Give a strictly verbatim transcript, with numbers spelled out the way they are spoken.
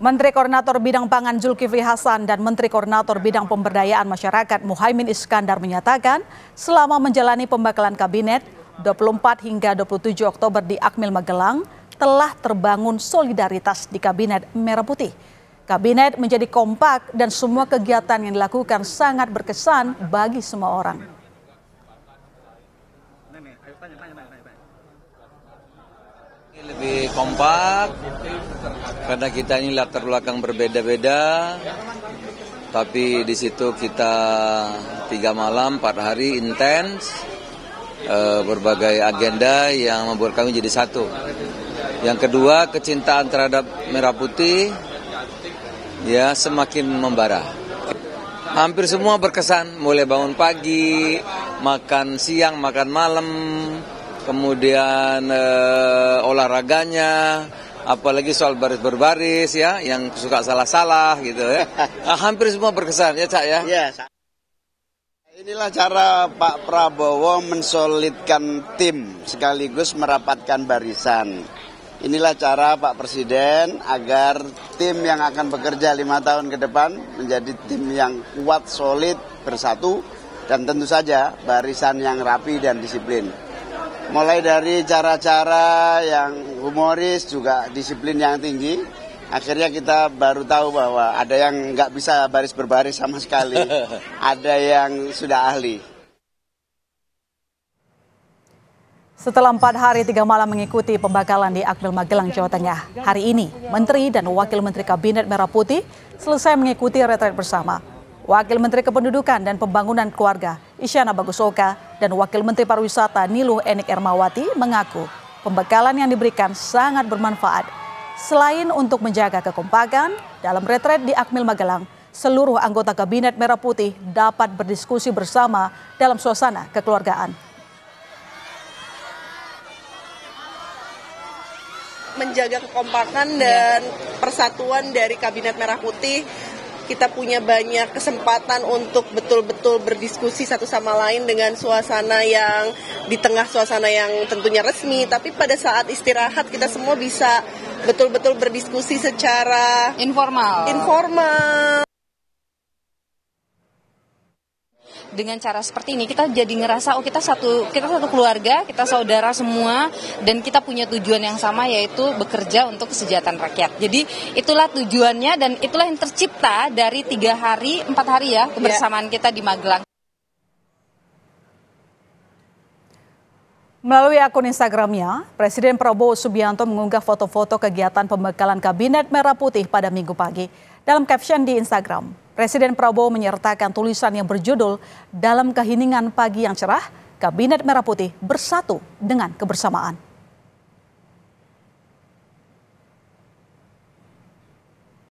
Menteri Koordinator Bidang Pangan Zulkifli Hasan dan Menteri Koordinator Bidang Pemberdayaan Masyarakat Muhaimin Iskandar menyatakan selama menjalani pembekalan kabinet dua puluh empat hingga dua puluh tujuh Oktober di Akmil Magelang telah terbangun solidaritas di Kabinet Merah Putih. Kabinet menjadi kompak dan semua kegiatan yang dilakukan sangat berkesan bagi semua orang. Lebih kompak karena kita ini latar belakang berbeda-beda, tapi di situ kita tiga malam empat hari intens, eh, berbagai agenda yang membuat kami jadi satu. Yang kedua, kecintaan terhadap Merah Putih ya semakin membara. Hampir semua berkesan, mulai bangun pagi, makan siang, makan malam, kemudian eh, olahraganya, apalagi soal baris berbaris ya, yang suka salah-salah gitu ya. Hampir semua berkesan ya Cak ya. Ya. Inilah cara Pak Prabowo mensolidkan tim sekaligus merapatkan barisan. Inilah cara Pak Presiden agar tim yang akan bekerja lima tahun ke depan menjadi tim yang kuat, solid, bersatu, dan tentu saja barisan yang rapi dan disiplin. Mulai dari cara-cara yang humoris juga disiplin yang tinggi, akhirnya kita baru tahu bahwa ada yang nggak bisa baris berbaris sama sekali, ada yang sudah ahli. Setelah empat hari tiga malam mengikuti pembakalan di Akmil Magelang, Jawa Tengah, hari ini Menteri dan Wakil Menteri Kabinet Merah Putih selesai mengikuti retret bersama. Wakil Menteri Kependudukan dan Pembangunan Keluarga Isyana Bagusoka dan Wakil Menteri Pariwisata Niluh Enik Ermawati mengaku pembekalan yang diberikan sangat bermanfaat. Selain untuk menjaga kekompakan, dalam retret di Akmil Magelang, seluruh anggota Kabinet Merah Putih dapat berdiskusi bersama dalam suasana kekeluargaan. Menjaga kekompakan dan persatuan dari Kabinet Merah Putih, kita punya banyak kesempatan untuk betul-betul berdiskusi satu sama lain dengan suasana yang di tengah suasana yang tentunya resmi, tapi pada saat istirahat kita semua bisa betul-betul berdiskusi secara informal. Informal. Dengan cara seperti ini kita jadi ngerasa oh kita satu kita satu keluarga, kita saudara semua, dan kita punya tujuan yang sama, yaitu bekerja untuk kesejahteraan rakyat. Jadi itulah tujuannya dan itulah yang tercipta dari tiga hari empat hari ya kebersamaan kita di Magelang. Melalui akun Instagramnya, Presiden Prabowo Subianto mengunggah foto-foto kegiatan pembekalan Kabinet Merah Putih pada Minggu pagi. Dalam caption di Instagram, Presiden Prabowo menyertakan tulisan yang berjudul "Dalam keheningan pagi yang cerah, Kabinet Merah Putih bersatu dengan kebersamaan".